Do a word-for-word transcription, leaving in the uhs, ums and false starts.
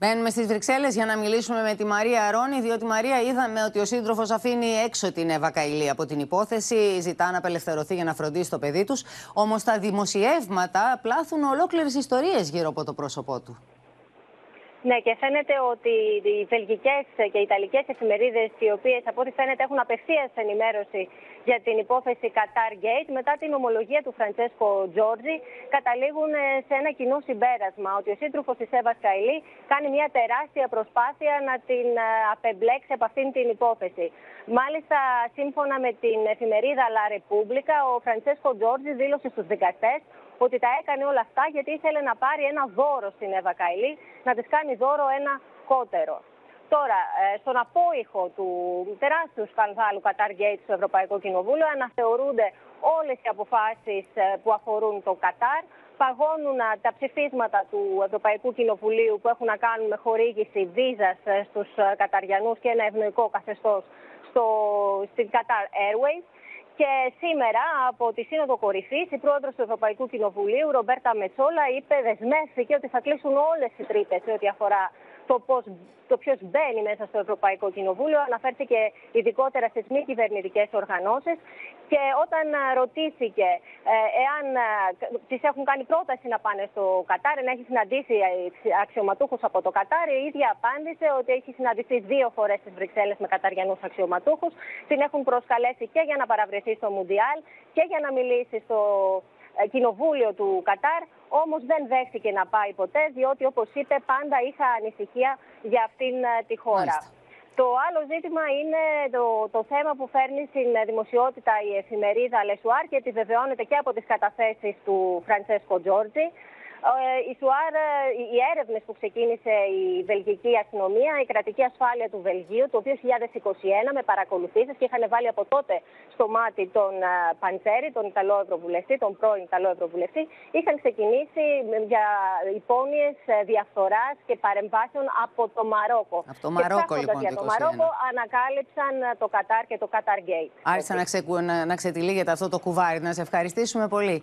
Μένουμε στις Βρυξέλλες για να μιλήσουμε με τη Μαρία Αρώνη, διότι Μαρία, είδαμε ότι ο σύντροφος αφήνει έξω την Εύα Καηλή από την υπόθεση, ζητά να απελευθερωθεί για να φροντίσει το παιδί τους. Όμως τα δημοσιεύματα πλάθουν ολόκληρες ιστορίες γύρω από το πρόσωπό του. Ναι, και φαίνεται ότι οι βελγικές και οι ιταλικές εφημερίδες, οι οποίες από ό,τι φαίνεται έχουν απευθείας ενημέρωση για την υπόθεση Qatar Gate, μετά την ομολογία του Φραντσέσκο Τζόρτζι, καταλήγουν σε ένα κοινό συμπέρασμα, ότι ο σύντροφος της Εύας Καηλή κάνει μια τεράστια προσπάθεια να την απεμπλέξει από αυτήν την υπόθεση. Μάλιστα, σύμφωνα με την εφημερίδα La Repubblica, ο Φραντσέσκο Τζόρτζι δήλωσε στους δικαστές ότι τα έκανε όλα αυτά γιατί ήθελε να πάρει ένα δώρο στην Εύα Καηλή, να της κάνει δώρο ένα κότερο. Τώρα, στον απόϊχο του τεράστιου σκανδάλου Qatar Gate στο Ευρωπαϊκό Κοινοβούλιο αναθεωρούνται όλες οι αποφάσεις που αφορούν το Κατάρ. Παγώνουν τα ψηφίσματα του Ευρωπαϊκού Κοινοβουλίου που έχουν να κάνουν με χορήγηση βίζας στους Καταριανούς και ένα ευνοϊκό καθεστώς στο, στην Qatar Airways. Και σήμερα από τη Σύνοδο Κορυφής η πρόεδρος του Ευρωπαϊκού Κοινοβουλίου, Ρομπέρτα Μετσόλα, είπε, δεσμεύθηκε ότι θα κλείσουν όλες οι τρύπες σε ό,τι αφορά το, πώς, το ποιος μπαίνει μέσα στο Ευρωπαϊκό Κοινοβούλιο. Αναφέρθηκε ειδικότερα στις μη κυβερνητικές οργανώσεις και όταν ρωτήθηκε εάν τις έχουν κάνει πρόταση να πάνε στο Κατάρ, να έχει συναντήσει αξιωματούχους από το Κατάρ, η ίδια απάντησε ότι έχει συναντηθεί δύο φορές στις Βρυξέλλες με καταριανούς αξιωματούχους. Την έχουν προσκαλέσει και για να παραβρεθεί στο Μουντιάλ και για να μιλήσει στο Κοινοβούλιο του Κατάρ, όμως δεν δέχτηκε να πάει ποτέ, διότι όπως είπε πάντα είχα ανησυχία για αυτήν τη χώρα. Μάλιστα. Το άλλο ζήτημα είναι το, το θέμα που φέρνει στην δημοσιότητα η εφημερίδα Le Soir και επιβεβαιώνεται και από τις καταθέσεις του Φραντσέσκο Τζόρτζι. Η Σουάρ, οι έρευνες που ξεκίνησε η βελγική αστυνομία, η κρατική ασφάλεια του Βελγίου το δύο χιλιάδες είκοσι ένα με παρακολουθήσεις και είχαν βάλει από τότε στο μάτι τον Παντσέρη, τον Ιταλό Ευρωβουλευτή, τον πρώην Ιταλό Ευρωβουλευτή, είχαν ξεκινήσει για υπόνοιες διαφθοράς και παρεμβάσεων από το Μαρόκο. Από το Μαρόκο, λοιπόν, για το Μαρόκο ανακάλυψαν το Qatar και το Qatar Gate. Άρχισε να, ξε, να, να ξετυλίγεται αυτό το κουβάρι. Να σε ευχαριστήσουμε πολύ.